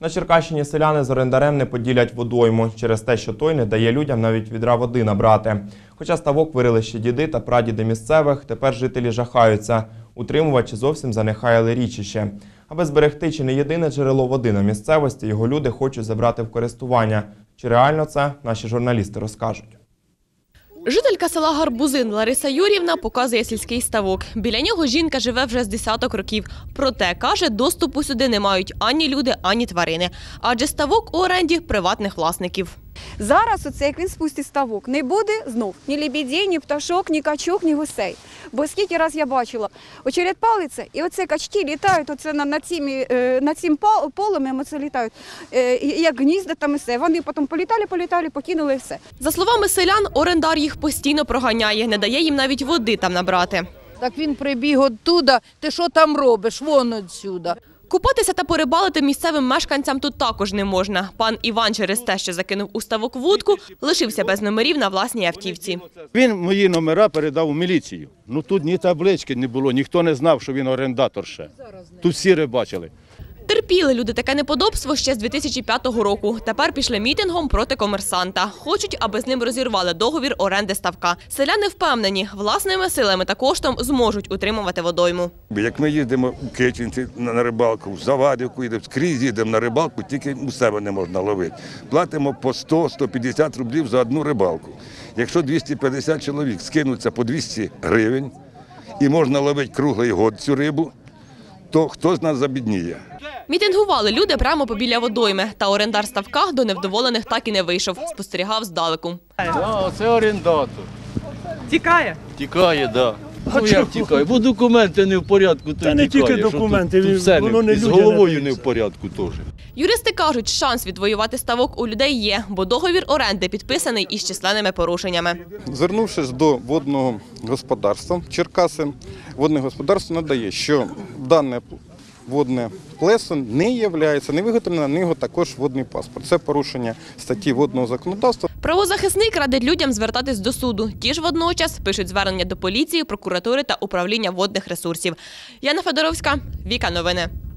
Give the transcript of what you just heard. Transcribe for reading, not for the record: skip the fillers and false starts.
На Черкащині селяни з орендарем не поділять водойму через те, що той не дає людям навіть відра води набрати. Хоча ставок вирили ще діди та прадіди місцевих, тепер жителі жахаються. Утримувачі зовсім занехаяли річище. Аби зберегти чи не єдине джерело води на місцевості, його люди хочуть забрати в користування. Чи реально це, наші журналісти розкажуть. Жителька села Гарбузин Лариса Юріївна показує сільський ставок. Біля нього жінка живе вже з десяток років. Проте, каже, доступу сюди не мають ані люди, ані тварини. Адже ставок у оренді приватних власників. Зараз, оце, як він спустить ставок, не буде знов ні лебедей, ні пташок, ні качок, ні гусей. Бо скільки раз я бачила, очеред палиться, і оце качки літають оце над цим полем, оце літають, як гнізда там і все. Вони потім політали, покинули і все. За словами селян, орендар їх постійно проганяє, не дає їм навіть води там набрати. Так він прибіг оттуда, ти що там робиш, вон отсюда. Купатися та порибалити місцевим мешканцям тут також не можна. Пан Іван через те, що закинув у ставок вудку, лишився без номерів на власній автівці. Він мої номера передав у міліцію. Ну тут ні таблички не було, ніхто не знав, що він орендатор ще. Тут всі рибачили. Терпіли люди таке неподобство ще з 2005 року. Тепер пішли мітингом проти комерсанта. Хочуть, аби з ним розірвали договір оренди ставка. Селяни впевнені, власними силами та коштом зможуть утримувати водойму. Як ми їздимо у Кичинці на рибалку, в Завадівку їдемо, скрізь їдемо на рибалку, тільки у себе не можна ловити. Платимо по 100-150 рублів за одну рибалку. Якщо 250 чоловік скинуться по 200 гривень і можна ловити круглий год цю рибу, то хто з нас забідніє? Мітингували люди прямо побіля водойми. Та орендар ставка до невдоволених так і не вийшов. Спостерігав здалеку. Це орендатор. Тікає? Тікає, так. Ну як тікає? Бо документи не в порядку, то Та не тільки документи, тут все воно не з людяне. головою не в порядку теж. Юристи кажуть, шанс відвоювати ставок у людей є, бо договір оренди підписаний із численними порушеннями. Звернувшись до водного господарства Черкаси, водне господарство надає, що дане водне плесо не є виготовлено, на нього також водний паспорт. Це порушення статті водного законодавства. Правозахисник радить людям звертатись до суду. Ті ж водночас пишуть звернення до поліції, прокуратури та управління водних ресурсів. Яна Федоровська, Віка Новини.